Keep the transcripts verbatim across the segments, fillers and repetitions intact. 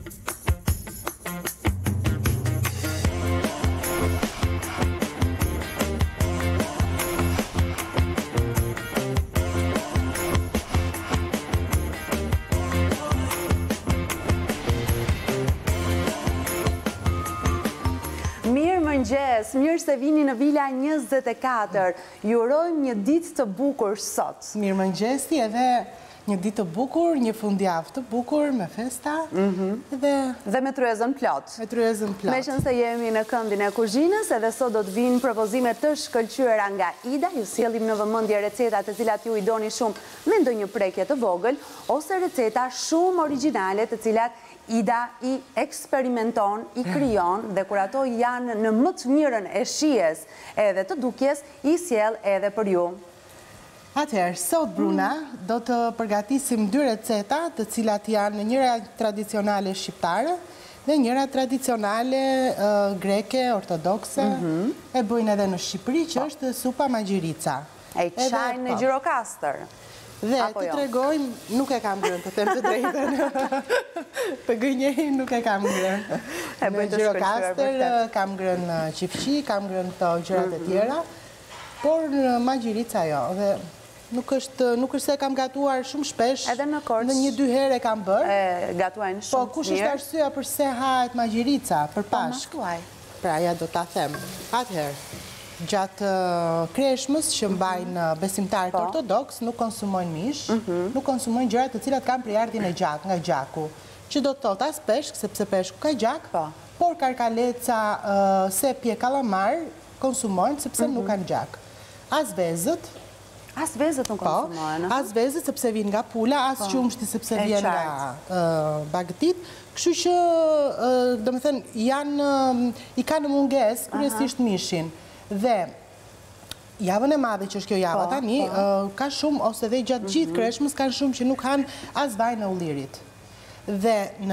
Mëngjes, mirë se vini në Vila njëzet e katër. Ju urojmë një ditë të bukur sot. Mirë mëngjesi edhe një ditë të bukur, një fundjavë të bukur, me festa dhe... Dhe me tryezën plot. Me tryezën plot. Me qënë se jemi në këndin e kuzhinës, edhe sot do të vinë propozime të shkëlqyera nga Ida, ju sjellim në vëmendje recetat të cilat ju i doni shumë me ndonjë prekje të vogël, ose receta shumë origjinale të cilat Ida i eksperimenton, i kryon, dhe kur ato janë në më të mirën e shijes edhe të dukjes, i sjell edhe për ju. Atëherë, sot Bruna, do të përgatisim dy receta të cilat janë njëra tradicionale shqiptare dhe njëra tradicionale greke, ortodokse, e bëjnë edhe në Shqipëri, që është supa magjirica. E qajnë në Gjirokastër. Dhe të tregojmë, nuk e kam grënë, të tem të drejtën. Të gënjej, nuk e kam grënë. Në Gjirokastër kam grënë qifqi, kam grënë të gjërat e tjera, por në magjirica jo. Dhe nuk është se kam gatuar shumë shpesh, në një dy herë e kam bërë. Gatuajnë shumë mirë. Po, kush është arsyeja përse hahet magjirica për Pashk? Pra, ja do ta them. Atëherë, gjatë kreshmës që mbajnë besimtarët ortodoks, nuk konsumojnë mish, nuk konsumojnë gjërat të cilat kanë prijardhjen e gjak, nga gjaku. Që do të thotë as peshk, sepse peshku ka gjak, por karkaleca, sepje, kalamar konsumojnë sepse nuk kanë gjak. As vezët, As vezët nuk konsumojnë. As vezët sepse vinë nga pula, as qumshti sepse vjen nga bagëtit. Kështu që, do me thënë, janë, i ka në munges, kryesisht mishin. Dhe javën e madhe që është kjo java tani, ka shumë, ose dhe gjatë gjithë kreshmës, ka shumë që nuk hanë as vaj në ullirit. Dhe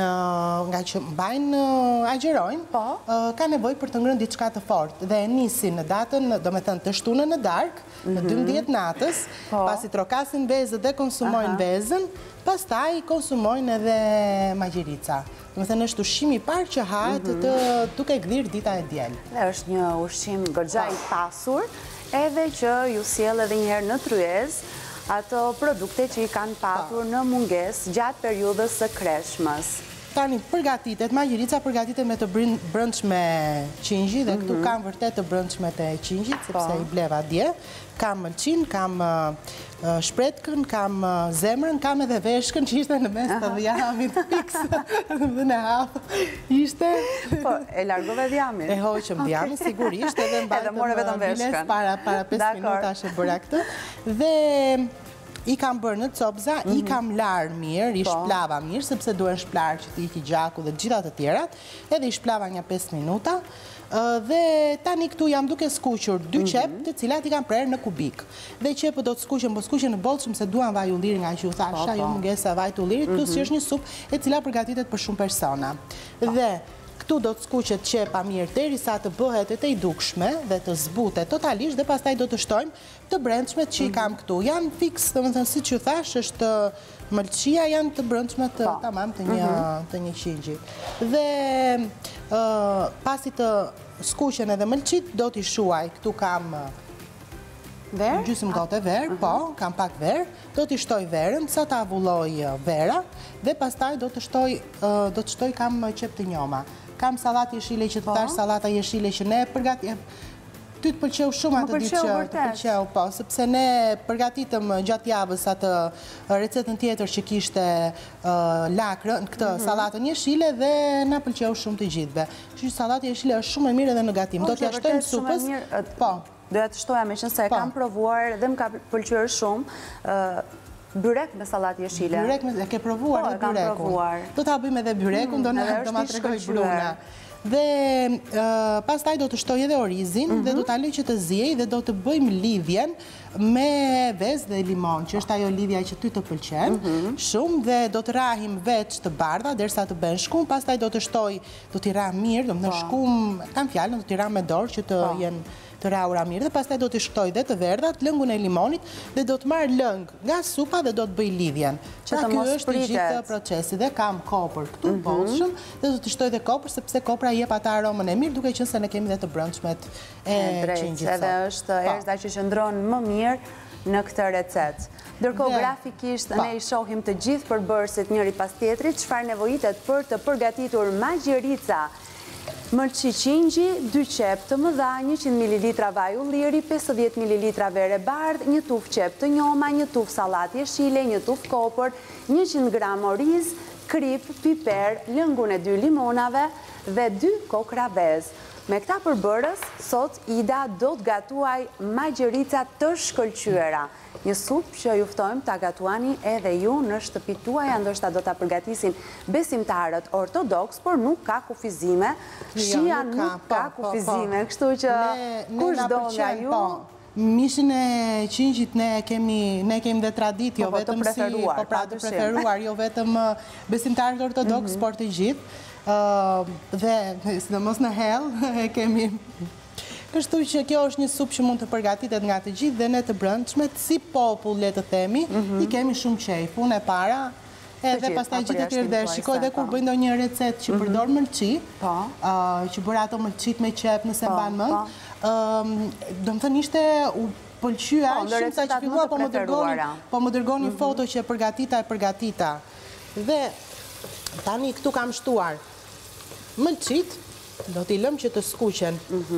nga që mbajnë agjerojnë, ka nevoj për të ngrënë diçka të fort. Dhe e nisin në datën, do me thënë të shtunën në darkë, në dymbëdhjetë natës, pasi trokasin vezët dhe konsumojnë vezën, pas taj konsumojnë edhe magjirica. Do me thënë është ushqimi parë që hahet të duke gdhirë dita e diel. Dhe është një ushqim goxha i pasur, edhe që ju sjell edhe njëherë në tryez ato produkte që i kanë patur në munges gjatë periudhës së kreshmës. Tani, përgatitet, magjirica përgatitet me të brëndshme qingji, dhe këtu kam vërtet të brëndshme të qingjit, sepse i bleva dje. Kam mëlqin, kam shpretkën, kam zemrën, kam edhe veshkën që ishte në mes të dhjamit fiks. Dhe në hapë ishte... Po, e largove dhjamit. E hoqëm dhjamit, sigurisht, edhe mbajtëm biles para pesë minuta që bëra këtë. Dhe... I kam bërë në copza, i kam larë mirë, i shplava mirë, sepse duen shplarë që t'i iki gjaku dhe gjithat të tjerat, edhe i shplava një pesë minuta, dhe tani këtu jam duke skuqur dy qep të cilat i kam prerë në kubik. Dhe qepët do të skuqen, po skuqen në bolshëm se duan vaj ulliri nga që u thasha, ju mungesa vaj të ullirit, plus që është një sup e cila përgatitet për shumë persona. Dhe këtu do të skuqet qepa mirë derisa të bëhet e të i dukshme dhe të zbute totalisht dhe pastaj do të shtojmë të brendshmet që i kam këtu. Janë fix, dhe më thënë si që thash, është mëlqia, janë të brendshmet të tamam të një qingji. Dhe pasi të skuqen edhe mëlqit, do t'i shuaj. Këtu kam gjysmë gote verë, po, kam pak verë, do t'i shtoj verën, sa ta avulloj vera, dhe pastaj do të shtoj, do të shtoj kam qep të njoma. Kam salat jeshile që të tash, salata jeshile që ne përgati... Ty të përqeu shumë atë ditë që të përqeu, po, sepse ne përgatitëm gjatë javës atë recetën tjetër që kishte lakrën, këtë salatën jeshile dhe na përqeu shumë të gjithve. Që salatë jeshile është shumë e mirë edhe në gatim. Do t'ja shtojmë supës, po. Doja të shtoja me qënë se kam provuar dhe më ka përqeuar shumë byrek me salatë jeshile. Byrek me, e ke provuar dhe byrekun. Do t'a bëjmë edhe byrekun, do ma tregoj Bruna. Dhe pastaj do të shtoj edhe orizin dhe do t'a lëj që të zjej dhe do të bëjmë lidhjen me vezë dhe limon, që është ajo lidhja që ty të pëlqen shumë, dhe do të rahim veç të bardha derisa të bën shkum, pastaj do të shtoj, do t'i rah mirë, do më në shkum, kam fjallën, do t'i rah me dorë që të jenë të raura mirë, dhe pastaj do t'i shtoj dhe të verdhat, lëngun e limonit, dhe do të marrë lëng nga supa dhe do të bëj lidhjen. Pra ky është i gjithë procesi dhe kam kopër këtu bollshëm dhe do t'i shtoj dhe kopër sepse kopra jep atë aromën e mirë, duke qenë se ne kemi dhe të brëndshmet e qingjit. Edhe është erëza që qëndron më mirë në këtë recet. Ndërkohë grafikisht ne i shohim të gjithë përbërësit njëri pas tjetrit, çfarë nevojitet për të përgatitur magjerica mërqi qingji, dy qep të mëdha, njëqind mililitra vaj ulliri, pesëdhjetë mililitra vere bardh, një tuf qep të njoma, një tuf salat jeshile, një tuf kopër, njëqind gram oriz, krip, piper, lëngun e dy limonave dhe dy kokra vezë. Me këta përbërës, sot Ida do të gatuaj magjerica të shkëlqyera. Një supë që juftojmë të gatuani edhe ju në shtëpi tuaja, ndoshta do të përgatisin besimtarët ortodoks, por nuk ka kufizime. Shia nuk ka kufizime, kështu që kush do nga ju... Mishin e qingjit ne kemi dhe tradit, jo vetëm si po pra të preferuar, jo vetëm besimtarët ortodoks, por të gjithë. Dhe, sidomos në hellë, e kemi... Kështu që kjo është një supë që mund të përgatitet nga të gjithë dhe ne të brëndshmet, si popull le të themi, i kemi shumë qejf. Unë e para, edhe pastaj gjithë të tjerë dhe shikoj dhe kur bëjnë do një recet që përdor mërqi, që bërë ato mërqit me qep nëse mban mend, do më thënë ishte u pëlqyja shumë sa që fillua, po më dërgoni një foto që e përgatita e përgatita. Dhe tani këtu kam shtuar mëlqit, do t'i lëm që të skuqen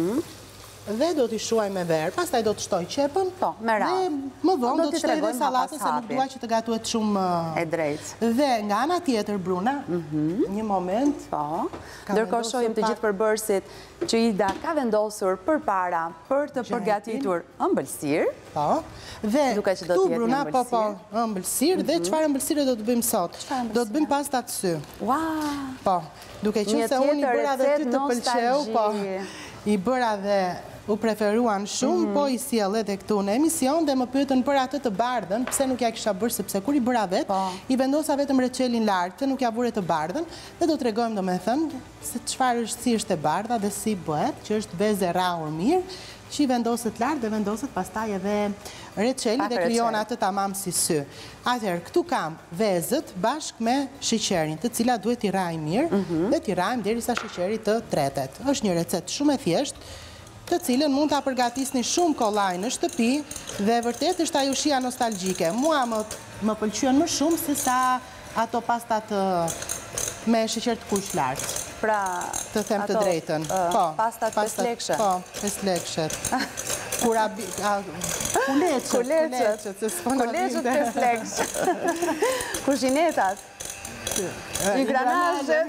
dhe do t'i shuaj me verë, pastaj do të shtoj qepën dhe më vonë do të shtoj dhe salatën se nuk dua që të gatuhet shumë e drejtë. Dhe nga ana tjetër, Bruna, një moment, ndërkohë shohim të gjithë përbërësit që Ida ka vendosur përpara për të përgatitur ëmbëlsirë. Dhe këtu, Bruna, po po ëmbëlsirë dhe çfarë ëmbëlsire do të bëjmë sot? Do të bëjmë pasta të sy. Po, duke qenë se unë i bëra dhe ty të pëlqeu, po i bëra dhe u preferuan shumë, po i sjell edhe këtu në emision dhe më pyetën për atë të bardhën, pse nuk ja kisha bërë, sepse kur i bëra vetë, i vendosa vetëm reçelin lart, pse nuk ja vure të bardhën, dhe do t'rregojmë domethënë se çfarë është, si është e bardha dhe si bëhet, që është vezë e rrahur mirë, që i vendoset lart dhe vendoset pastaj edhe reçeli dhe krijon atë tamam si sy. Atëherë, këtu kam vezët bashkë me sheqerin, të cilat duhet t'i rraj mirë dhe t'i rrajmë derisa sheqeri të tretet. Është një recetë shumë e thjeshtë, të cilën mund t'a përgatisni shumë kollaj në shtëpi dhe vërtet është ajo shija nostalgjike. Mua më pëlqyen më shumë se sa ato pastat me sheqer të kuq lart. Pra, të them të drejtën. Pastat pesë lekëshe. Po, pesë lekëshet. Kura kuleçet, kuleçet, kuleçet pesë lekëshe. Kuzhinetat. I granazhet.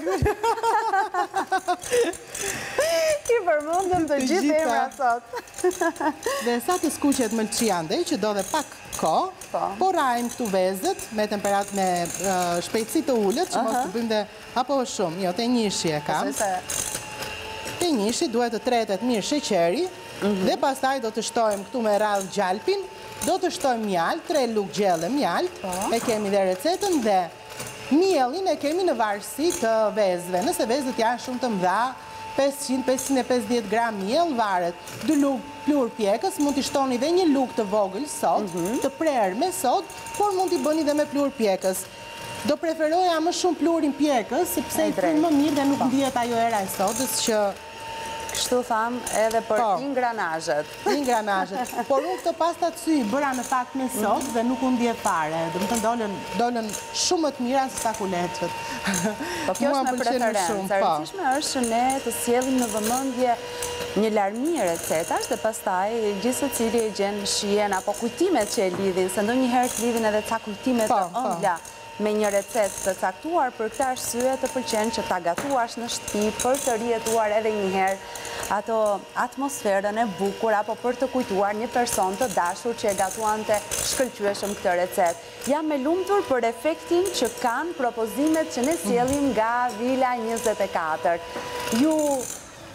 I përmundëm të gjithë emra sot. Dhe sa të skuqet mëlçia andej, që do dhe pak ko, po rajmë këtu vezët me temperatë me shpejtësi të ullët, që mos të bëjmë dhe apo shumë, jo, te njëshi e kam. Te njëshi duhet të tretet mirë sheqeri, dhe pastaj do të shtojmë këtu me radhë gjalpin, do të shtojmë mjalt, tre lugë gjelle mjalt, e kemi dhe recetën dhe mielin e kemi në varësi të vezëve. Nëse vezët janë shumë të mdha, pesëqind - pesëqind e pesëdhjetë gram miell varet. dy lugë plur pjekës, mund t'i shtoni dhe një lugë të vogël sot, të prerë me sot, por mund t'i bëni dhe me plur pjekës. Do preferoja më shumë plurin pjekës, sepse i frynë më mirë dhe nuk ndihet ajo era e sodës që... Kështu tham edhe për ingranazhet. Ingranazhet. Por unë këtë pasta të sy bëra në fakt me sot dhe nuk u ndje fare. Dhe më të dolën shumë më të mira se sa kuleçet. Po kjo është me preferencë. E rëndësishme është që ne të sjellim në vëmendje një larmi recetash dhe pastaj gjithë secili e gjen shijen apo kujtimet që e lidhin, se ndonjëherë të lidhin edhe ca kujtime të ëmbla me një recetë të caktuar, për këtë arsye të pëlqen që ta gatuash në shtëpi për të rijetuar edhe një herë ato atmosferën e bukur apo për të kujtuar një person të dashur që e gatuante shkëlqyeshëm këtë recetë. Jam e lumtur për efektin që kanë propozimet që ne sjellim nga Vila njëzet e katër. Ju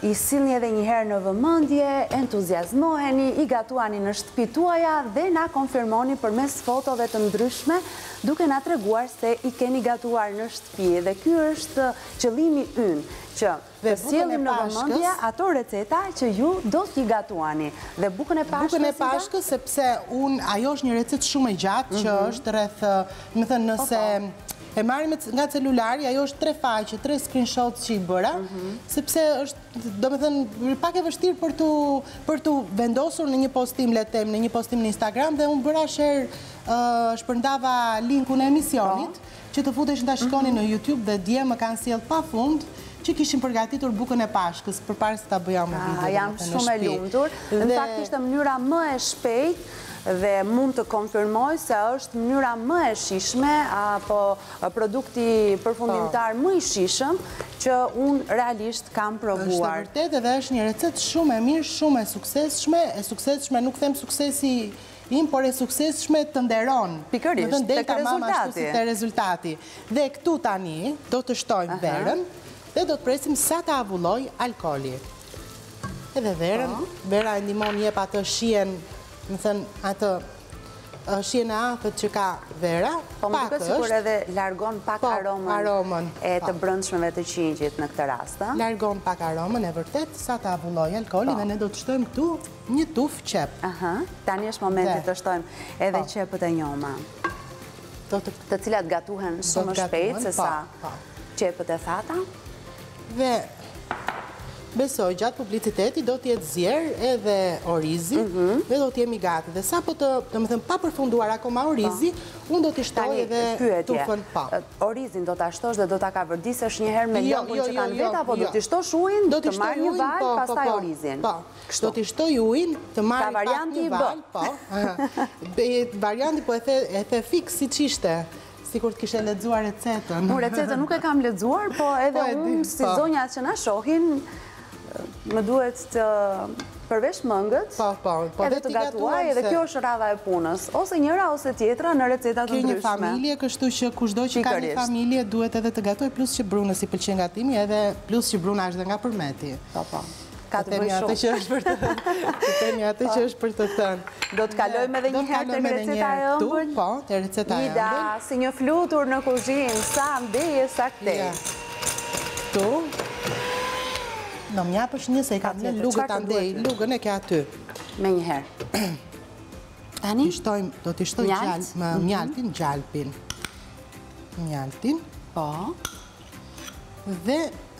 i silni edhe njëherë në vëmendje, entuziazmoheni, i gatuani në shtëpi tuaja dhe na konfirmoni përmes fotove të ndryshme, duke na treguar se i keni gatuar në shtëpi. Dhe ky është qëllimi ynë, që të sjellim në vëmendje ato receta që ju do t'i gatuani. Dhe bukën e pashkës, bukën e pashkës, sepse unë ajo është një recetë shumë e gjatë, që është rreth, më thënë, nëse e marrim nga celulari, ajo është tre faqe, tre screenshots që i bëra, sepse është, do me thënë, pak e vështirë për t'u vendosur në një postim, letem, në një postim në Instagram, dhe unë bëra share, shpërndava linkun e emisionit, që të futesh të shikoni në YouTube, dhe dje më kanë sjellë pa fund, që kishim përgatitur bukën e pashkës, për parë se ta bëja me video. Jam shumë e lumtur. Në fakt ishte mënyra më e shpejt dhe mund të konfirmoj se është mënyra më e shishme apo produkti përfundimtar më i shishëm që unë realisht kam provuar. Është e vërtet edhe është një recetë shumë e mirë, shumë e suksesshme, e suksesshme nuk them suksesi im, por e suksesshme të nderon. Pikërisht, tek rezultati. Te rezultati. Dhe këtu tani do të shtojmë verën dhe do të presim sa të avulloj alkooli. Edhe verën, vera e ndihmon jep atë shijen, më thënë atë shijen e afët që ka vera, po më duket sikur edhe largon pak aromën e të brendshmeve të qingjit në këtë rast, a? Largon pak aromën, e vërtet, sa të avulloj alkooli dhe ne do të shtojmë këtu një tuf qep. Aha, tani është momenti të shtojmë edhe qepët e njoma, të cilat gatuhen shumë shpejt se sa qepët e thata. Dhe besoj, gjatë publiciteti do t'jetë zjerë edhe orizi dhe do t'jemi gati. Dhe sa po të, të më thëmë, pa përfunduar akoma orizi, unë do t'i shtoj edhe tufën pa. Orizin do t'a shtosh dhe do t'a ka vërdisësh njëherë me lëngën që kanë veta, apo do t'i shtosh ujin, të marrë një val, pastaj orizin. Do t'i shtoj ujin, të marrë pak një val, varianti po e the fix si qishte. Sikur të kishe lexuar recetën. Unë recetën nuk e kam lexuar, po edhe unë si zonjat që na shohin, më duhet të përvesh mëngët, edhe të gatuaj, edhe kjo është radha e punës. Ose njëra, ose tjetra në recetat të ndryshme. Kjo një familje, kështu që kushdo që ka një familje, duhet edhe të gatuaj, plus që brunës i pëlqen gatimi, edhe plus që bruna është dhe nga përmeti. Po, po. Ka të bëj shumë. Të temi atë që është për të thënë. Do të kalojmë edhe njëherë të receta e ëmbël? Po, të receta e ëmbël. Ida, si një flutur në kuzhinë, sa ndeje, sa këtej. Tu. Do më japësh një se i kam në lugët të ndej, lugën e ke aty. Me njëherë. Tani? Do t'i shtoj mjaltin, gjalpin. Mjaltin. Po. Dhe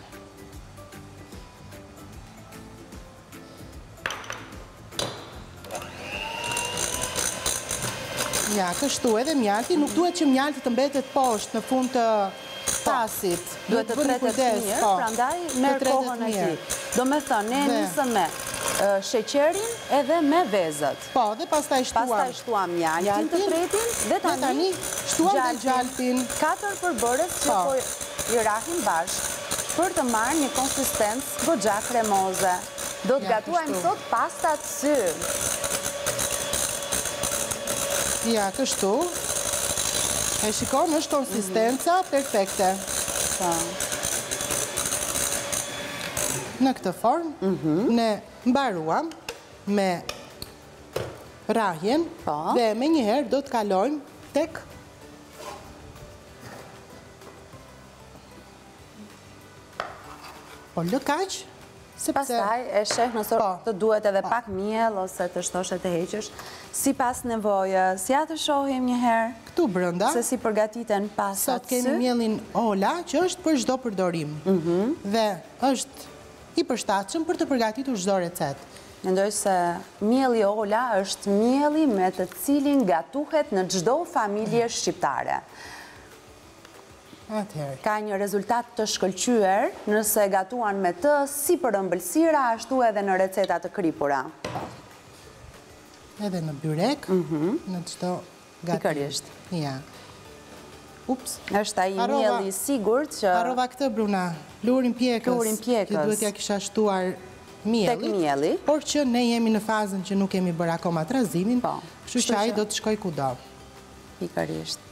ja, kështu edhe mjalti, nuk duhet që mjalti të mbetet poshtë në fund të tasit. Duhet të tretet mirë, prandaj merr kohën e tij. Do me thënë, ne nisëm me sheqerin edhe me vezët. Po, dhe pastaj shtuam. Pastaj shtuam mjaltin të tretin dhe tani shtuam dhe gjalpin. Katër përbërës që po i rahin bashkë për të marrë një konsistencë goxha kremoze. Do të gatuajmë sot pasta të sy. Ja, kështu. E shikon, është konsistenca perfekte. Në këtë formë, ne mbaruam me rahjen dhe me njëherë do të kalojmë tek po lëkaq. Pastaj e sheh nëse të duhet edhe pak miell ose të shtosh e të heqësh, sipas nevojës. Ja të shohim një herë këtu brenda se si përgatiten pastat. Sot kemi miellin Ola, që është për çdo përdorim. Dhe është i përshtatshëm për të përgatitur çdo recetë. Mendoj se mielli Ola është mielli me të cilin gatuhet në çdo familje shqiptare. Ka një rezultat të shkëlqyer nëse gatuan me të si për ëmbëlsira, ashtu edhe në recetat të kripura. Edhe në byrek, në çdo gatim. Pikërisht. Ja. Ups. Është ai mielli i sigurt që harrova këtë Bruna, lurin pjekës. Lurin pjekës. Që duhet ja kisha shtuar miellit. Tek mielli. Por që ne jemi në fazën që nuk kemi bërë akoma trazimin, kështu që ai do të shkoj kudo. Pikërisht.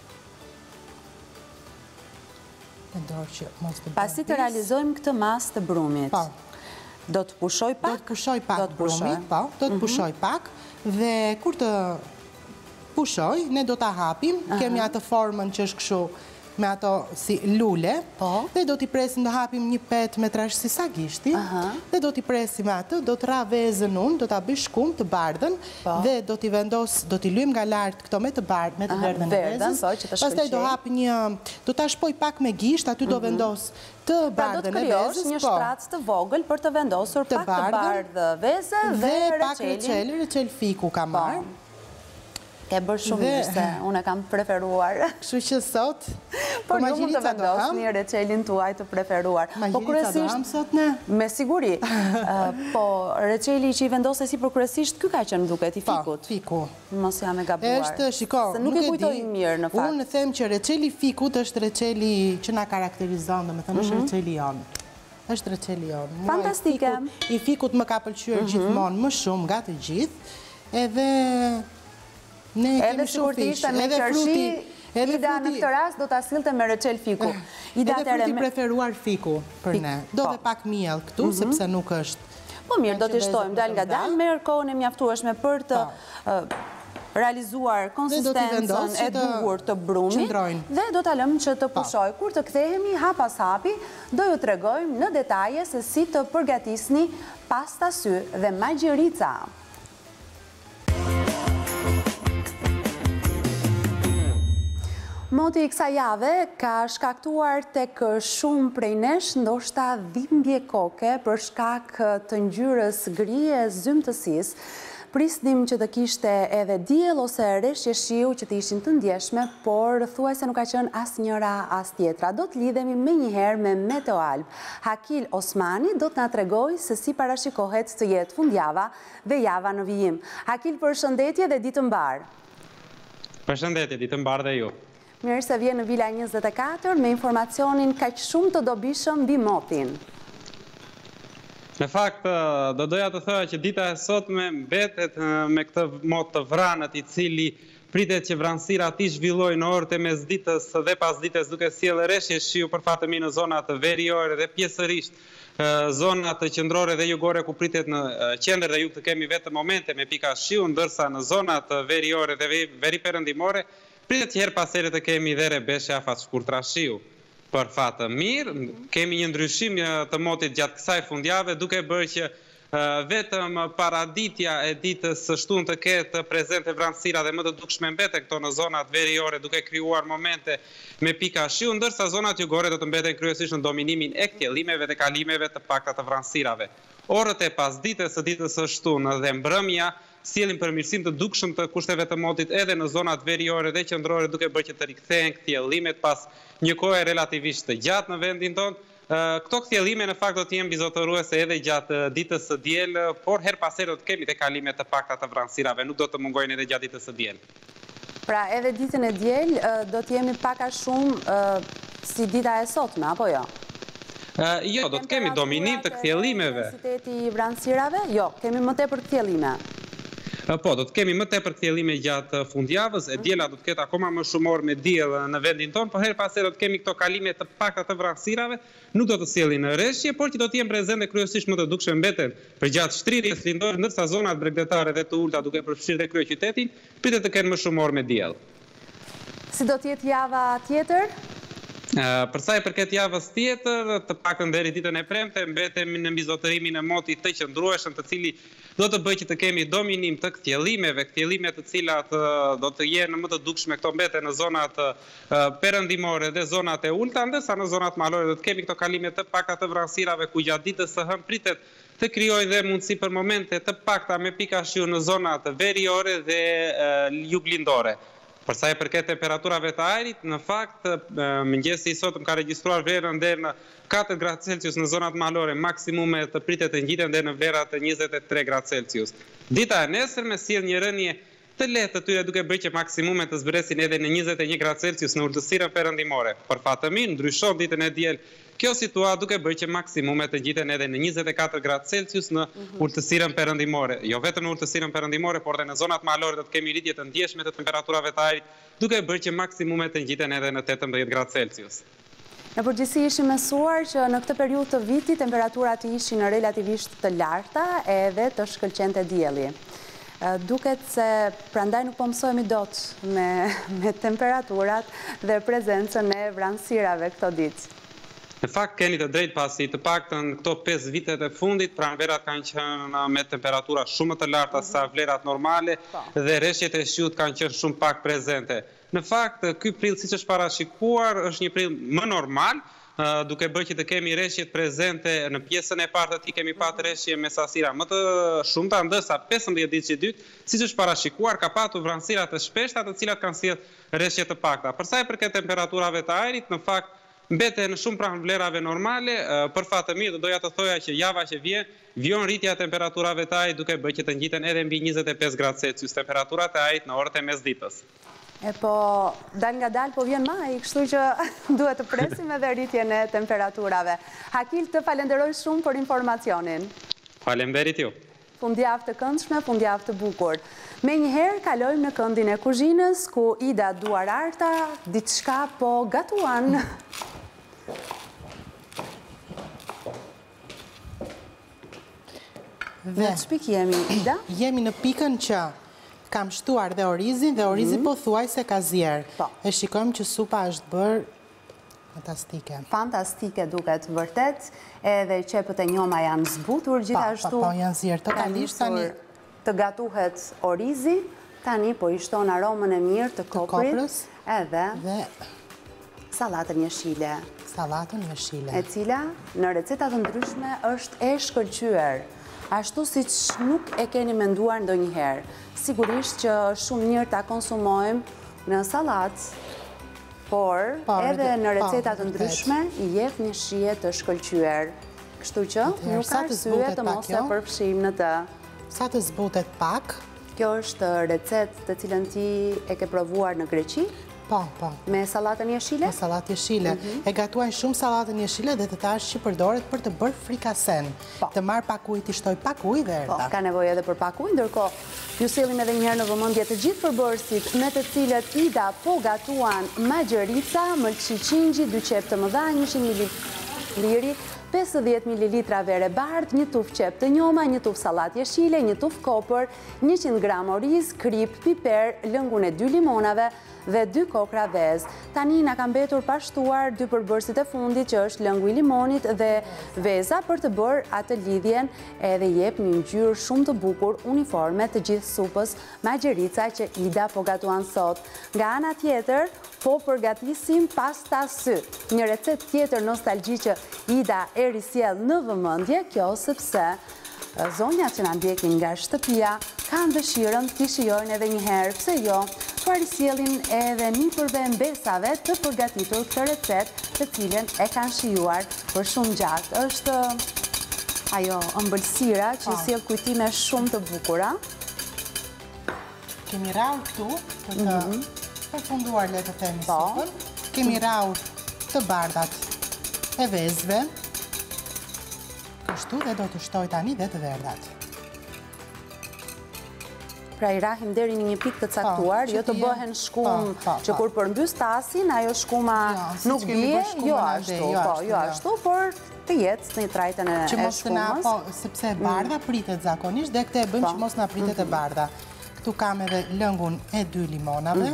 Pasi të realizojmë këtë mas të brumit, Do të pushoj pak? Do të pushoj pak brumi, po, do të pushoj pak, dhe kur të pushoj, ne do të hapim, kemi atë formën që është këshu me ato si lule, dhe do t'i presim, do hapim një pet me trashësi sa gishti, dhe do t'i presim atë, do t'ra vezën unë, do t'a bëj shkum të bardhën, dhe do t'i vendos, do t'i lym nga lartë këto me të bardhën, me të verdhën e vezës, pastaj do hap një, do t'a shpoj pak me gisht, aty do vendos të bardhën e vezës, pra do të krijosh një shtracë të vogël për të vendosur pak të bardhë vezë dhe pak reçeli, reçel fiku ka marrë. Ke bërë shumë mirë se unë e kam preferuar. Kështu që sot, po ju mund të vendos një reçelin tuaj të preferuar. Po kryesisht sot ne? Me siguri. Po reçeli që i vendose si për kryesisht, ky ka qenë duket i fikut. Po, fiku. Mos jam e gabuar. Është, shiko, nuk e kujtoj mirë në fakt. Unë them që reçeli fikut është reçeli që na karakterizon, domethënë është reçeli jon. Është reçeli jon. Fantastike. I fikut më ka pëlqyer gjithmonë më shumë nga të gjithë, edhe edhe sikur të ishte me qërshi, Ida në këtë rast do të asilte me reçel fiku. Edhe fruti preferuar fiku për ne. Do dhe pak miell këtu, sepse nuk është... Po mirë, do të shtojmë dal nga dal, merë kohën e mjaftueshme për të realizuar konsistencën e duhur të brumit, dhe do të lëmë që të pushoj. Kur të kthehemi, hap pas hapi, do ju tregojmë në detaje se si të përgatisni pasta sy dhe magjerica. Moti i kësaj jave ka shkaktuar tek shumë prej nesh ndoshta dhimbje koke për shkak të ngjyrës gri e zymtësisë. Prisnim që të kishte edhe diell ose rreshje shiu që të ishin të ndjeshme, por thuajse nuk ka qenë asnjëra as tjetra. Do të lidhemi menjëherë me Meteoalb. Hakil Osmani do të na tregojë se si parashikohet të jetë fundjava dhe java në vijim. Hakil, përshëndetje dhe ditë mbar. Përshëndetje, ditë mbar dhe ju. Mirë se vjen në Vila njëzet e katër me informacionin kaq shumë të dobishëm mbi motin. Në fakt, do doja të thoja që dita e sotme mbetet me këtë mot të vranët i cili pritet që vranësira ati zhvilloj në orët e mesditës dhe pasdites duke sjellë rreshje shiu për fat të mirë në zonat të veriore dhe pjesërisht zonat të qendrore dhe jugore ku pritet në qendër dhe jug të kemi vetëm momente me pika shiu, ndërsa në zonat të veriore dhe veri perëndimore pritet që her pas here të kemi dhe rebeshe afat shkurtra shiu. Për fatë mirë, kemi një ndryshim të motit gjatë kësaj fundjave, duke bërë që vetëm paraditja e ditës së shtunë të ketë prezente vranësira dhe më të dukshme mbeten këto në zonat veriore, duke krijuar momente me pika shiu, ndërsa zonat jugore do të mbeten kryesisht në dominimin e ktjellimeve dhe kalimeve të pakta të vranësirave. Orët e pasdites së ditës së shtunë dhe mbrëmja sjellin përmirësim të dukshëm të kushteve të motit edhe në zonat veriore dhe qendrore, duke bërë që të rikthehen ktjellimet pas një kohe relativisht të gjatë në vendin tonë. Këto ktjellime në fakt do të jenë bizotëruese edhe gjatë ditës së diel, por her pas here do të kemi të kalime të pakta të vranësirave, nuk do të mungojnë edhe gjatë ditës së diel. Pra edhe ditën e diel do të jemi pak a shumë si dita e sotme, apo jo? Jo, do të kemi dominim të ktjellimeve. Intensiteti i vranësirave? Jo, kemi më tepër ktjellime. Po, do të kemi më tepër ktjellime gjatë fundjavës, e diela do të ketë akoma më shumë orë me diell në vendin tonë, por her pas here do të kemi këto kalime të pakta të vranësirave, nuk do të sjellin në rreshje, por që do të jenë prezente kryesisht më të dukshme mbeten për gjatë shtrirjes lindore, ndërsa zonat bregdetare dhe të ulta duke përfshirë dhe kryeqytetin pritet të kenë më shumë orë me diell. Si do të jetë java tjetër? Për sa i përket javës tjetër, të paktën deri ditën e premte, mbetemi në mbizotërimin e motit të qëndrueshëm, të cili do të bëjë që të kemi dominim të ktjellimeve, ktjellime të cilat do të jenë më të dukshme, këto mbeten në zonat perëndimore dhe zonat e ulta, ndërsa në zonat malore do të kemi këto kalime të pakta të vranësirave ku gjatë ditës së hënë pritet të krijojë dhe mundësi për momente të pakta me pika shiu në zonat veriore dhe juglindore. Për sa i përket temperaturave të ajrit, në fakt, mëngjesi i sotëm ka regjistruar vlerën deri në katër gradë Celsius në zonat malore, maksimume të pritet të ngjiten deri në vlerat të njëzet e tre gradë Celsius. Dita e nesërme sjell një rënje të lehtë të tyre duke bërë që maksimume të zbresin edhe në njëzet e një gradë Celsius në urtësirën perëndimore. Për fat të mirë, ndryshon ditën e diel kjo situatë duke bërë që maksimume të ngjiten edhe në njëzet e katër gradë Celsius në urtësirën perëndimore. Jo vetëm në urtësirën perëndimore, por edhe në zonat malore do të kemi rritje të ndjeshme të temperaturave të ajrit, duke bërë që maksimume të ngjiten edhe në tetëmbëdhjetë gradë Celsius. Në përgjithësi ishim mësuar që në këtë periudhë të vitit temperaturat ishin relativisht të larta edhe të shkëlqente dielli. Duket se prandaj nuk po mësohemi dot me temperaturat dhe prezencën e vranësirave këto ditë. Në fakt, keni të drejtë pasi të paktën këto pesë vitet e fundit, pranverat kanë qenë me temperatura shumë të larta sa vlerat normale dhe rreshjet e shiut kanë qenë shumë pak prezente. Në fakt, ky prill siç është parashikuar është një prill më normal, duke bërë që të kemi rreshjet prezente në pjesën e parë të tij kemi pasur rreshje me sasira më të shumta, ndërsa pesëmbëdhjetë ditës së dytë, siç është parashikuar, ka patur vranësira të shpeshta, të cilat kanë sjellë rreshje të pakta. Për sa i përket temperaturave të ajrit, në fakt mbete në shumë pranë vlerave normale, për fat të mirë, doja të thoja që java që vjen, vjen rritja e temperaturave të ajrit duke bërë që të ngjiten edhe mbi njëzet e pesë gradë Celsius temperaturat e ajrit në orët e mesditës. E po, dal nga dal po vjen maj, kështu që duhet të presim edhe rritjen e temperaturave. Hakil, të falenderoj shumë për informacionin. Faleminderit ju. Fundjavë të këndshme, fundjavë të bukur. Me njëherë kalojmë në këndin e kuzhinës, ku Ida Duararta diçka po gatuan. Dhe ç'pik jemi, Ida? Jemi në pikën që kam shtuar dhe orizin, dhe orizi po thuaj se ka zjerë. E shikojmë që supa është bërë fantastike. Fantastike duket vërtet, edhe qepët e njoma janë zbutur gjithashtu. Po, janë zjerë totalisht tani. Të gatuhet orizi, tani po i shton aromën e mirë të koprit, edhe salatën jeshile. Salatën jeshile. E cila në recetat të ndryshme është e shkëlqyer, ashtu siç nuk e keni menduar ndonjëherë. Sigurisht që shumë mirë ta konsumojmë në sallatë, por edhe në recetat të ndryshme i jep një shije të shkëlqyer. Kështu që nuk ka arsye të mos e përfshijmë në të. Sa të zbutet pak. Kjo është recet të cilën ti e ke provuar në Greqi? Po, po. Me salatën jeshile? Me salatë jeshile. E gatuajnë shumë salatën jeshile dhe të tash që përdoret për të bërë frikasen. Të marë pak ujë, t'i shtoj pak ujë dhe erda. Po, ka nevojë edhe për pak ujë, ndërkohë ju sillim edhe njëherë në vëmendje të gjithë përbërësit me të cilët Ida po gatuan magjerica, mëlçiçingji, dy qep të mëdha, njëqind mililitra, pesëdhjetë mililitra vere bardh, një tuf qep të njoma, një tuf salat jeshile, një tuf kopër, njëqind gram oriz, krip, piper, lëngun e dy limonave dhe dy kokra vezë. Tani na ka mbetur pa shtuar dy përbërësit e fundit që është lëngu i limonit dhe veza për të bërë atë lidhjen edhe jep një ngjyrë shumë të bukur uniforme të gjithë supës magjerica që Ida po gatuan sot. Nga ana tjetër, po përgatisim pasta sy, një recet tjetër nostalgji që Ida e risjell në vëmendje, kjo sepse zonjat që na ndjekin nga shtëpia kanë dëshirën t'i shijojnë edhe një herë, pse jo, po risjellin edhe nipërve mbesave të përgatitur këtë recet, të cilën e kanë shijuar për shumë gjatë. Është ajo ëmbëlsira që sjell kujtime shumë të bukura. Kemi rrahur këtu për të përfunduar le të themi supën. Kemi rrahur të bardhat e vezëve. Kështu dhe do të shtoj tani dhe të verdat. Pra i rahim deri në një pikë të caktuar, jo të bëhen shkum që kur përmbys tasin, ajo shkuma nuk bie, jo ashtu, po, jo ashtu, por të jetë në trajtën e shkumës. Po, sepse bardha pritet zakonisht, dhe këte e bëjmë që mos na pritet e bardha. Këtu kam edhe lëngun e dy limonave.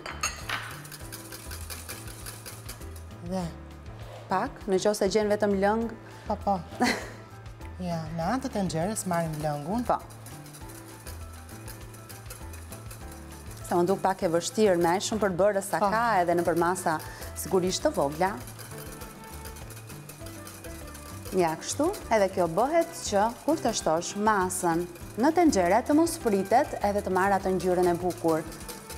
Dhe pak, në qoftë se gjen vetëm lëng. Po, po. Ja, në anë të tenxheres marrim lëngun. Po. Se më duk pak e vështirë, me shumë për bërë sa ka edhe në për masa sigurisht të vogla. Ja, kështu, edhe kjo bëhet që kur të shtosh masën në tenxhere të mos pritet edhe të marrë atë ngjyrën e bukur.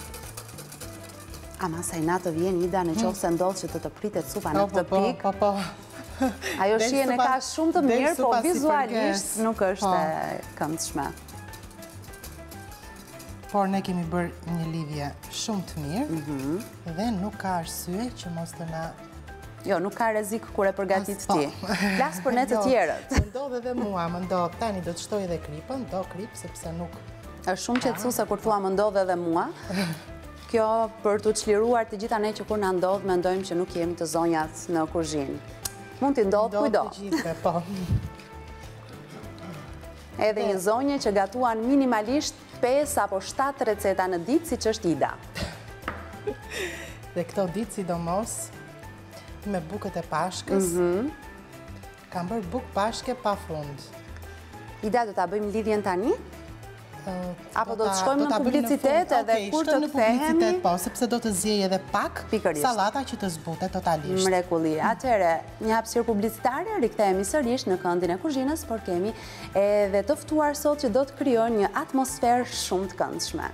Ama sa i natë vjen Ida në qoftë se ndodhë që të të pritet supa në këtë pikë. Po, po, po. Ajo shije në ka shumë të mirë, po vizualisht nuk është e këndshme. Por ne kemi bërë një lidhje shumë të mirë dhe nuk ka arsye që mos të na... Jo, nuk ka rrezik kur e përgatit ti. Flas për ne të tjerët. Më ndodh edhe mua, më ndodh. Tani do të shtoj edhe kripën, do krip sepse nuk... Është shumë qetësuese kur thua më ndodh edhe mua. Kjo për të çliruar të gjitha ne që kur na ndodh mendojmë që nuk jemi të zonjat në kuzhinë. Mund t'i ndodh kujdo. Ndodh të gjithë, po. Edhe një zonje që gatuan minimalisht pesë apo shtatë receta në ditë, siç është Ida. Dhe këto ditë sidomos me bukët e pashkës, kam bërë bukë pashke pa fund. Ida, do ta bëjmë lidhjen tani? Apo do të shkojmë në publicitet edhe kur të kthehemi? Po, sepse do të zjej edhe pak sallata që të zbutet totalisht. Mrekulli. Atëherë, një hapësirë publicitare, rikthehemi sërish në këndin e kuzhinës, por kemi edhe të ftuar sot që do të krijojnë një atmosferë shumë të këndshme.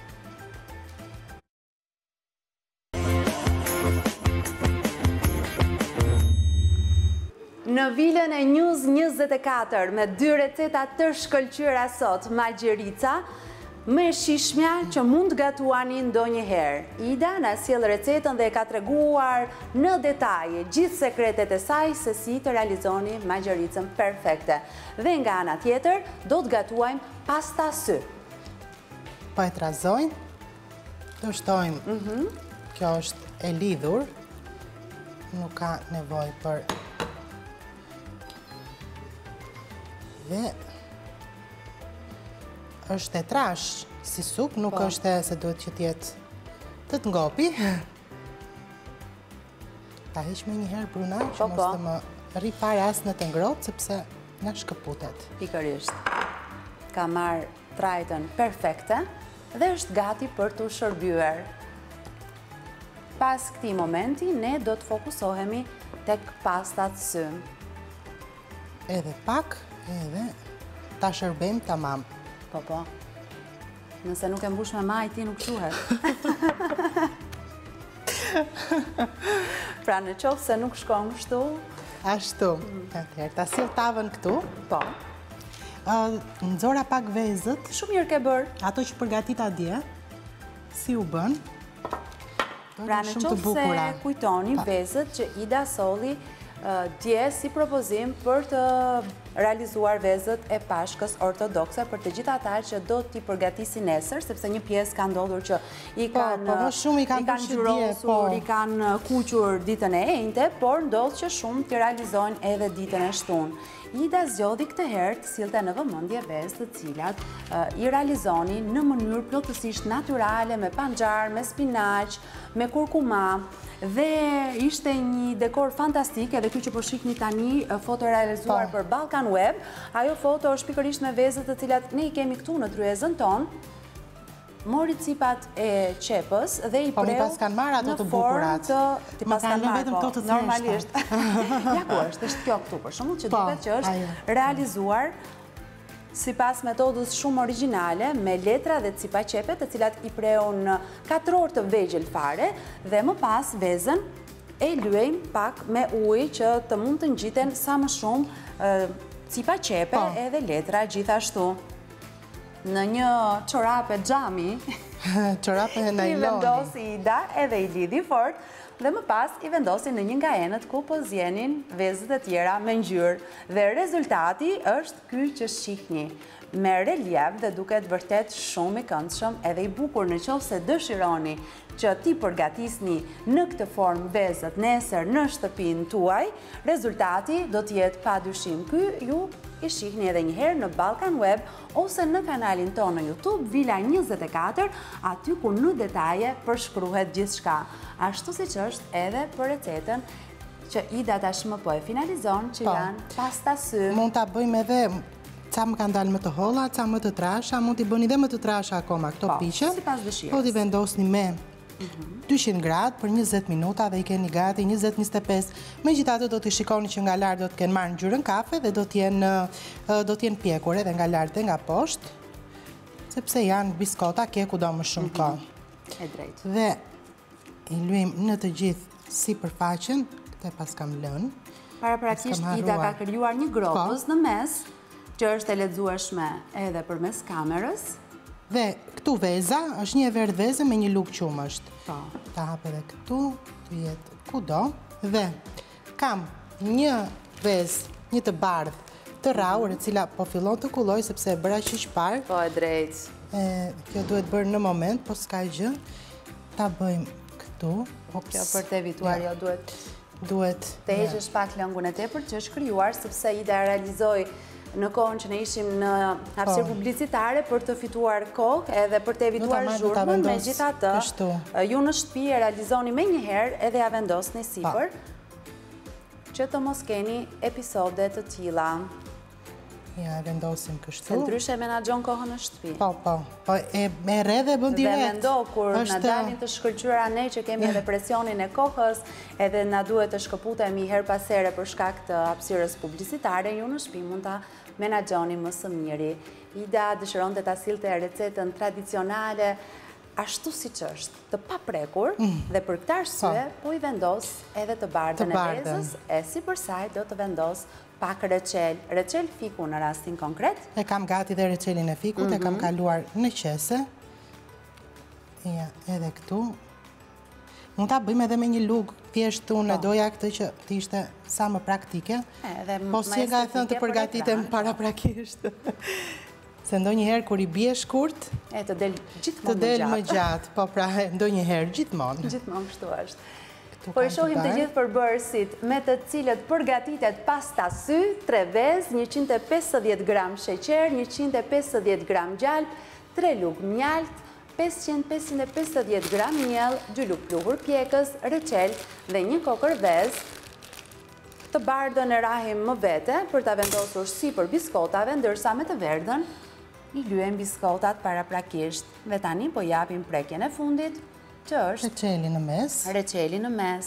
Në vilën e News njëzet e katër me dy receta të shkëlqyera sot, Malgjerica, me shishmja që mund gatuani ndonjëherë. Ida na sjell recetën dhe e ka treguar në detaje gjithë sekretet e saj se si të realizoni malgjericën perfekte. Dhe nga ana tjetër, do të gatuajmë pasta sy. Po e trazojmë, të shtojmë, kjo është e lidhur, nuk ka nevoj për... Dhe është e trash si sup, nuk është se duhet që tjetë të të ngopi. Ta heqme njëherë bruna, që mos të më rri fare asë në të ngrotë, sepse nga shkëputet. Pikërisht. Ka marrë trajtën perfekte dhe është gati për të shërbyer. Pas këtij momenti, ne do të fokusohemi tek pastat sy. Edhe pak, edhe ta shërbem tamam. Po, po. Nëse nuk e mbush me maj, ti nuk shuhet. Pra në qoftë se nuk shkon kështu. Ashtu. Atëherë, ta sill tavën këtu. Po. Nxora pak vezët. Shumë mirë ke bërë. Ato që përgatita dje, si u bën. Pra në qoftë se kujtoni vezët që Ida solli dje si propozim për të realizuar vezët e pashkës ortodokse për të gjitha ata që do t'i përgatisi nesër, sepse një pjesë ka ndodhur që i kanë gjyrosur, i kanë kuqur ditën e enjte, por ndodh që shumë t'i realizojnë edhe ditën e shtunë. Ida zgjodhi këtë herë të sillte në vëmendje vezë të cilat i realizoni në mënyrë plotësisht natyrale, me panxar, me spinaq, me kurkuma, dhe ishte një dekor fantastik, edhe ky që po shihni tani, foto realizuar për Balkan Web. Ajo foto është pikërisht me vezët të cilat ne i kemi këtu në tryezën tonë. Mori cipat e qepës dhe i preu në formë të... Ti pas kanë marrë, po, normalisht. Ja ku është, është kjo këtu, për shembull, që duket që është realizuar sipas metodës shumë origjinale, me letra dhe cipa qepe, të cilat i preu në katror të vegjël fare, dhe më pas vezën e lyejmë pak me ujë që të mund të ngjiten sa më shumë cipa qepe edhe letra gjithashtu. Në një çorape xhami, çorape nailoni, i vendosi Ida edhe i lidhi fort, dhe më pas i vendosi në një nga enët ku po zjenin vezët e tjera me ngjyrë. Dhe rezultati është ky që shihni, me relief dhe duket vërtet shumë i këndshëm edhe i bukur. Në qoftë se dëshironi që ti përgatisni në këtë formë vezët nesër në shtëpinë tuaj, rezultati do të jetë padyshim. Ky ju i shihni edhe njëherë në Balkan Web ose në kanalin tonë në YouTube, Vila njëzet e katër, aty ku në detaje përshkruhet gjithçka. Ashtu siç është edhe për recetën që Ida tashmë po e finalizon, që janë pasta sy. Mund ta bëjmë edhe ca më kanë dalë më të holla, ca më të trasha, mund t'i bëni dhe më të trasha akoma këto piqe. Sipas dëshirës. Po t'i vendosni me dyqind gradë për njëzet minuta dhe i keni gati njëzet njëzet e pesë. Megjithatë do t'i shikoni që nga lart do të kenë marrë ngjyrën kafe dhe do t'jenë do t'jenë pjekur edhe nga lart dhe nga poshtë, sepse janë biskota, keku do më shumë kohë. E drejtë. Dhe i lyejm në të gjithë sipërfaqen, këtë pas kam lënë. Paraprakisht Ida ka krijuar një gropës në mes, që është e lexueshme edhe përmes kamerës. Dhe këtu veza, është një verdh veze me një lugë qumësht. Po. Ta hap edhe këtu, të jetë kudo. Dhe kam një vezë, një të bardhë të rrahur, e cila po fillon të kulloj sepse e bëra qiq parë. Po, e drejtë. Kjo duhet bërë në moment, po s'ka gjë. ta bëjmë këtu. Kjo për të evituar jo duhet duhet të heqësh pak lëngun e tepër që është krijuar sepse Ida realizoi në kohën që ne ishim në hapësirë publicitare për të fituar kohë edhe për të evituar zhurmën. Megjithatë, ju në shtëpi e realizoni me njëherë edhe ja vendosni sipër që të mos keni episode të tilla. Ja, vendosim kështu. Se ndryshe menaxhon kohën në shtëpi. Po, po. Po e me re dhe bën direkt. Dhe mendo kur na dalin të shkëlqyera ne që kemi edhe presionin e kohës, edhe na duhet të shkëputemi her pas here për shkak të hapësirës publicitare, ju në shtëpi mund ta menaxhoni më së miri. Ida dëshironte ta sillte recetën tradicionale ashtu siç është, të paprekur, dhe për këtë arsye po i vendos edhe të bardhën e vezës, e sipër saj do të vendos pak reçel, reçel fiku në rastin konkret. E kam gati dhe reçelin e fikut, e kam kaluar në qese. Ja, edhe këtu. Mund ta bëjmë edhe me një lugë, thjesht unë doja këtë që të ishte sa më praktike. Po si e ka thënë të përgatitem paraprakisht. Se ndonjëherë kur i bie shkurt, e të del gjithmonë të del më gjatë. Po pra, ndonjëherë gjithmonë. Gjithmonë kështu është. Po i shohim të gjithë përbërësit me të cilët përgatitet pasta sy, tre vezë, njëqind e pesëdhjetë gram sheqer, njëqind e pesëdhjetë gram gjalp, tre lugë mjalt, pesëqind e pesëdhjetë e pesëdhjetë gram miell, dy lugë pluhur pjekës, reçel dhe një kokër vezë. Të bardhën e rahim më vete për ta vendosur sipër biskotave, ndërsa me të verdhën i lyejmë biskotat paraprakisht. Dhe tani po japim prekjen e fundit, që është reçeli në mes. Reçeli në mes.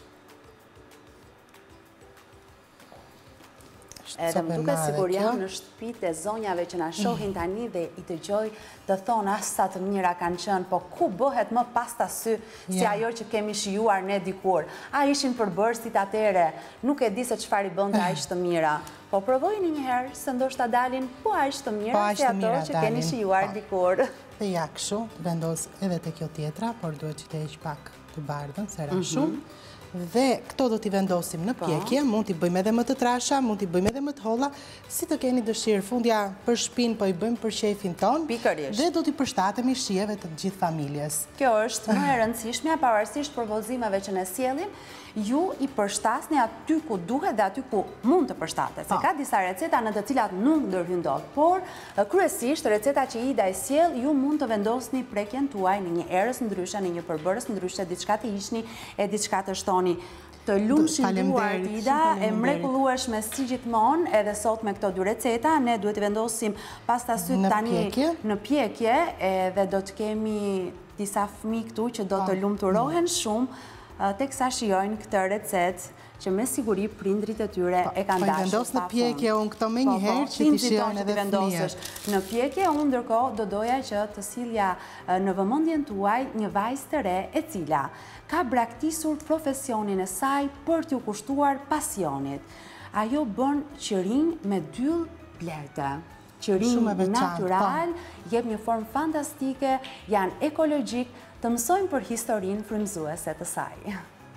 Edhe më duke sigur jam në shtëpitë e zonjave që na shohin tani dhe i dëgjoj të thonë as sa të mira kanë qenë, po ku bëhet më pasta sy si ajo që kemi shijuar ne dikur. A ishin përbërësit atëre, nuk e di se çfarë i bënte aq të mira. Po provojini një herë se ndoshta dalin po aq të mira si ato që keni shijuar dikur. Dhe ja kështu, vendos edhe te kjo tjetra, por duhet që të heq pak të bardhën, se ra shumë. Dhe këto do t'i vendosim në pjekje, mund t'i bëjmë edhe më të trasha, mund t'i bëjmë edhe më të holla, si të keni dëshirë. Fundja për shpinë po i bëjmë për shefin ton, dhe do t'i përshtatemi shijeve të gjithë familjes. Kjo është më e rëndësishmja, pavarësisht përvozimeve që ne sjellim, ju i përshtasni aty ku duhet dhe aty ku mund të përshtatet. Se ka disa receta në të cilat nuk ndërhyn dot, por kryesisht receta që Ida e sjell, ju mund të vendosni prekjen tuaj në një erës ndryshe, në një përbërës ndryshe, diçka të hiqni e diçka të shtoni. Të lumshin duart, Ida, e mrekullueshme si gjithmonë, edhe sot me këto dy receta, ne duhet të vendosim pasta sy tani në pjekje, edhe do të kemi disa fëmijë këtu që do të lumturohen shumë teksa shijojnë këtë recet që me siguri prindrit e tyre e kanë dashur. Po i vendos në pjekje unë këto me njëherë që t'i shijojnë edhe fëmijët. Në pjekje unë ndërkohë do doja që të silja në vëmendjen tuaj një vajzë të re e cila ka braktisur profesionin e saj për t'ju kushtuar pasionit. Ajo bën qërin me dyll blertë. Qërin natural, jep një formë fantastike, janë ekologjik, të mësojmë për historinë frymëzuese të saj.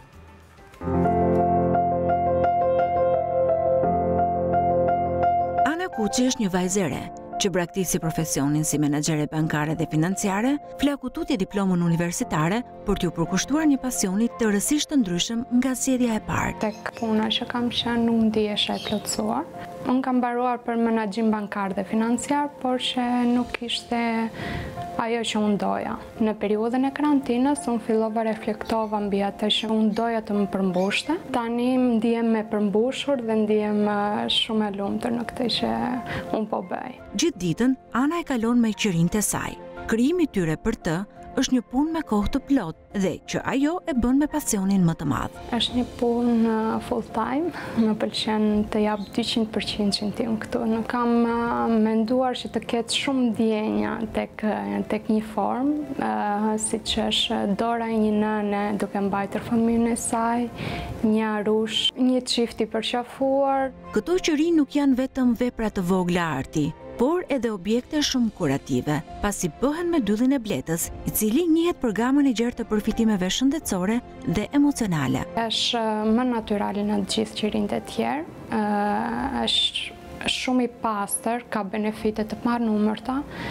Ana Kuqi është një vajzë e re që braktisi profesionin si menaxhere bankare dhe financiare, flaku tutje diplomën universitare për t'ju përkushtuar një pasionit të rësisht të ndryshëm nga zgjedhja e parë. Tek puna që kam qenë nuk ndihesha e plotësuar. Unë kam mbaruar për menaxhim bankar dhe financiar, por që nuk ishte ajo që unë doja. Në periudhën e karantinës, unë fillova reflektova mbi atë që unë doja të më përmbushte. Tani më ndihem me përmbushur dhe ndihem shumë e lumtur në këtë që unë po bëj. Gjithë ditën, Ana e kalon me qërinë e saj. Krijimi i tyre për të është një punë me kohë të plot dhe që ajo e bën me pasionin më të madh. Është një punë full time, më pëlqen të jap dyqind përqind tim këtu. Nuk kam menduar që të ketë shumë ndjenja tek tek një formë, uh, siç është dora e një nëne duke mbajtur fëmijën e saj, një arush, një çift i përqafuar. Këto qëri nuk janë vetëm vepra të vogla arti, por edhe objekte shumë kurative, pasi bëhen me dyllin e bletës, i cili njihet për gamën e gjerë të përfitimeve shëndetësore dhe emocionale. Është më natyrale në të gjithë qërinë e tjerë, është shumë i pastër, ka benefite të parënumërta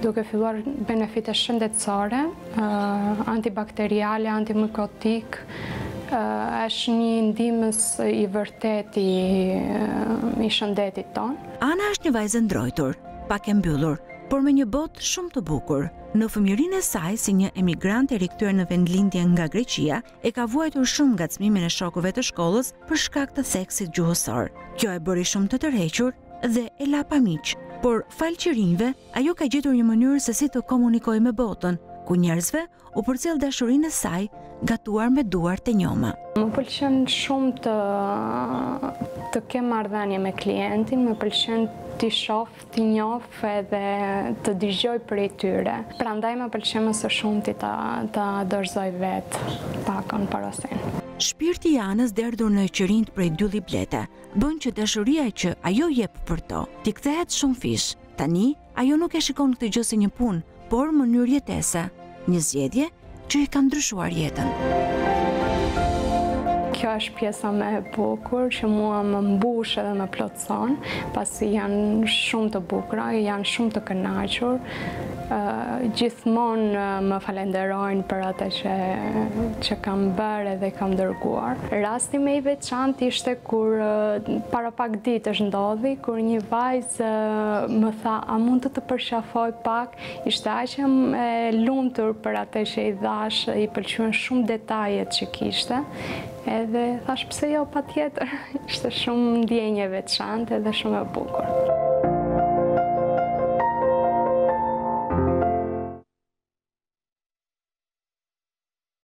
duke filluar benefite shëndetësore, antibakteriale, antimikotik, është një ndihmës i vërtet i shëndetit tonë. Ana është një vajzë ndrojtur, pak e mbyllur, por me një botë shumë të bukur. Në fëmijërinë e saj, si një emigrant e rikthyer në vendlindje nga Greqia, e ka vuajtur shumë ngacmimin e shokëve të shkollës për shkak të theksit gjuhësor. Kjo e bëri shumë të tërhequr dhe e la pa miq, por fal qirinjve, ajo ka gjetur një mënyrë se si të komunikojë me botën, ku njerëzve u përcjell dashurinë e saj gatuar me duar të njoma. Më pëlqen shumë të të kem marrëdhënie me klientin, më pëlqen t'i shoh, t'i njoh edhe të dëgjoj prej tyre. Prandaj më pëlqen më së shumti ta ta dorëzoj vetë pakon parasin. Shpirti i Anës derdhur në qërinjt prej dy liblete, bën që dashuria që ajo jep për to, t'i kthehet shumë fish. Tani, ajo nuk e shikon këtë gjë si një punë, por mënyrë jetese, një zgjedhje që i ka ndryshuar jetën. Kjo është pjesa më e bukur që mua më mbush edhe më plotëson, pasi janë shumë të bukura, janë shumë të kënaqur. Uh, gjithmonë uh, më falenderojnë për atë që, që kam bërë dhe kam dërguar. Rasti më i veçantë ishte kur uh, para pak ditësh ndodhi, kur një vajzë uh, më tha, a mund të të përshafoj pak? Ishte aq e lumtur për atë që i dhash, i pëlqyen shumë detajet që kishte. Edhe thash pse jo, patjetër. Ishte shumë ndjenjë e veçantë edhe shumë e bukur.